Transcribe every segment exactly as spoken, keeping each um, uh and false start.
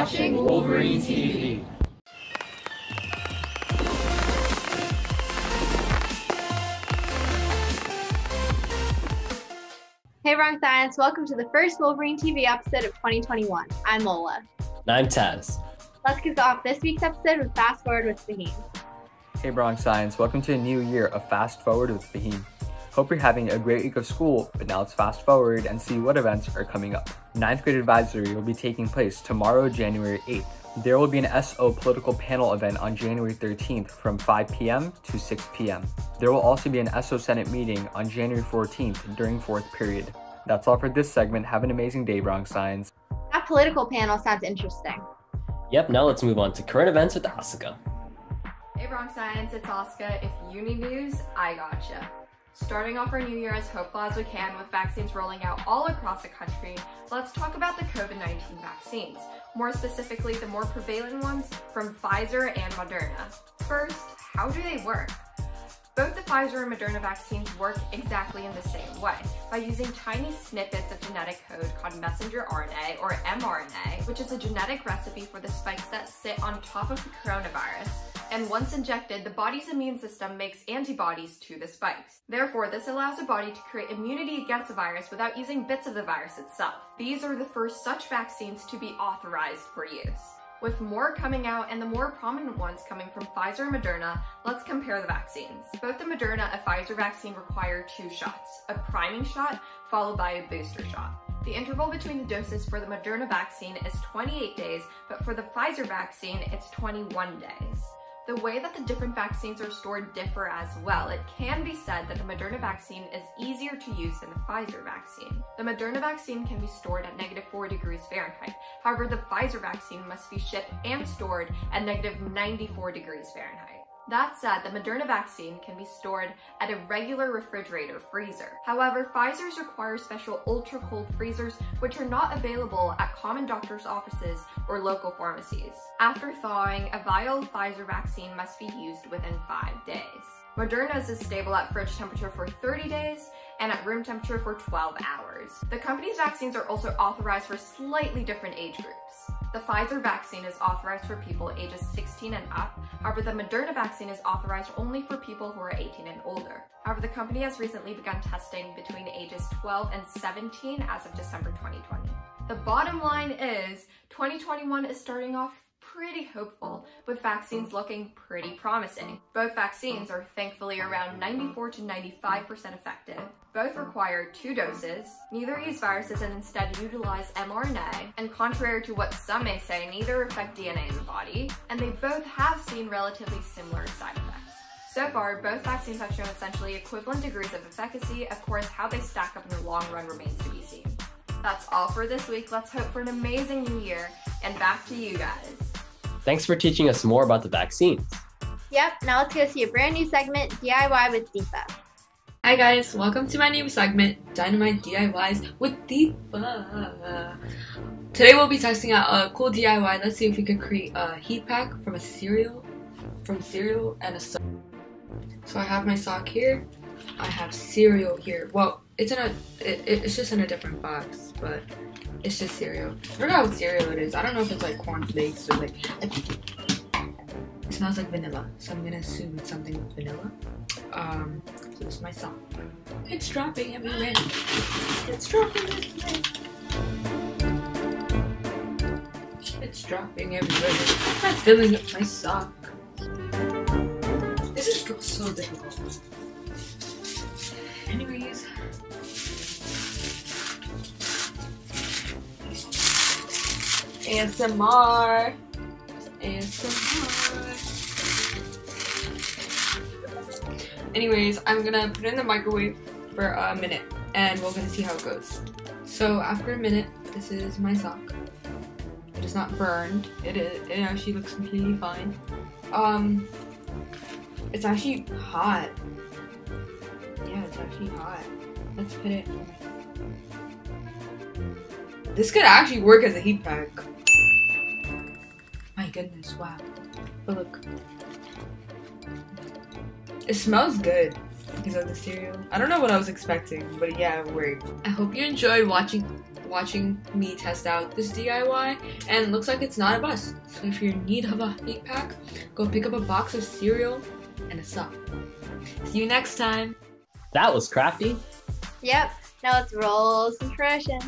watching Wolverine T V. Hey Bronx Science, welcome to the first Wolverine T V episode of twenty twenty-one. I'm Lola. And I'm Taz. Let's kick off this week's episode with Fast Forward with Fahim. Hey Bronx Science, welcome to a new year of Fast Forward with Fahim. Hope you're having a great week of school, but now let's fast forward and see what events are coming up. Ninth grade advisory will be taking place tomorrow, January eighth. There will be an S O political panel event on January thirteenth from five p m to six p m There will also be an S O Senate meeting on January fourteenth during fourth period. That's all for this segment. Have an amazing day, Bronx Science. That political panel sounds interesting. Yep, now let's move on to current events with Asuka. Hey Bronx Science, it's Asuka. If you need news, I gotcha. Starting off our new year as hopeful as we can with vaccines rolling out all across the country, let's talk about the COVID nineteen vaccines. More specifically, the more prevalent ones from Pfizer and Moderna. First, how do they work? Both the Pfizer and Moderna vaccines work exactly in the same way, by using tiny snippets of genetic code called messenger R N A, or m R N A, which is a genetic recipe for the spikes that sit on top of the coronavirus. And once injected, the body's immune system makes antibodies to the spikes. Therefore, this allows the body to create immunity against the virus without using bits of the virus itself. These are the first such vaccines to be authorized for use. With more coming out and the more prominent ones coming from Pfizer and Moderna, let's compare the vaccines. Both the Moderna and Pfizer vaccine require two shots, a priming shot followed by a booster shot. The interval between the doses for the Moderna vaccine is twenty-eight days, but for the Pfizer vaccine, it's twenty-one days. The way that the different vaccines are stored differ as well. It can be said that the Moderna vaccine is easier to use than the Pfizer vaccine. The Moderna vaccine can be stored at negative four degrees Fahrenheit. However, the Pfizer vaccine must be shipped and stored at negative ninety-four degrees Fahrenheit. That said, the Moderna vaccine can be stored at a regular refrigerator freezer. However, Pfizer's require special ultra-cold freezers, which are not available at common doctor's offices or local pharmacies. After thawing, a vial of Pfizer vaccine must be used within five days. Moderna's is stable at fridge temperature for thirty days and at room temperature for twelve hours. The company's vaccines are also authorized for slightly different age groups. The Pfizer vaccine is authorized for people ages sixteen and up. However, the Moderna vaccine is authorized only for people who are eighteen and older. However, the company has recently begun testing between ages twelve and seventeen as of December twenty twenty. The bottom line is, twenty twenty-one is starting off pretty hopeful, with vaccines looking pretty promising. Both vaccines are thankfully around ninety-four to ninety-five percent effective. Both require two doses, neither use viruses and instead utilize m R N A, and contrary to what some may say, neither affect D N A in the body, and they both have seen relatively similar side effects. So far, both vaccines have shown essentially equivalent degrees of efficacy. Of course, how they stack up in the long run remains to be seen. That's all for this week. Let's hope for an amazing new year, and back to you guys. Thanks for teaching us more about the vaccines. Yep, now let's go see a brand new segment, D I Y with Deepa. Hi guys, welcome to my new segment, Dynamite D I Ys with Deepa. Today we'll be testing out a cool D I Y. Let's see if we could create a heat pack from a cereal, from cereal and a sock. So I have my sock here. I have cereal here. Well, it's in a, it, it's just in a different box, but it's just cereal. I forgot what cereal it is. I don't know if it's like cornflakes or like, it smells like vanilla, so I'm gonna assume it's something with vanilla. Um, so this is my sock. It's dropping everywhere. It's dropping everywhere. It's dropping everywhere. I'm filling up my sock. This is so difficult. Anyways. A S M R. A S M R. Anyways, I'm gonna put it in the microwave for a minute and we're gonna see how it goes. So after a minute, this is my sock. It is not burned. It is. It actually looks completely fine. Um, it's actually hot. Yeah, it's actually hot. Let's put it. This could actually work as a heat pack. My goodness, wow. But look. It smells good because of the cereal. I don't know what I was expecting, but yeah, it worked. I hope you enjoyed watching watching me test out this D I Y, and it looks like it's not a bust. So if you're in need of a heat pack, go pick up a box of cereal and a sub. See you next time. That was crafty. Yep, now let's roll some tradition.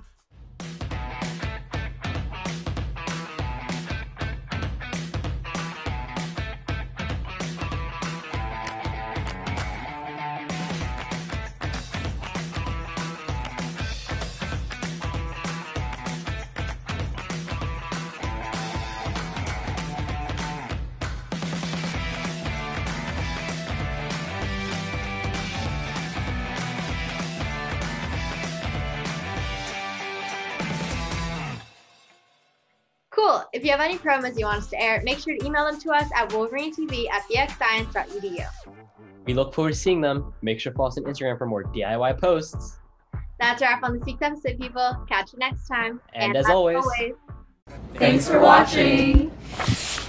Cool. If you have any promos you want us to air, make sure to email them to us at wolverine t v at b x science dot e d u. We look forward to seeing them. Make sure to follow us on Instagram for more D I Y posts. That's a wrap on this week's episode, people. Catch you next time. And as always, Thanks for watching.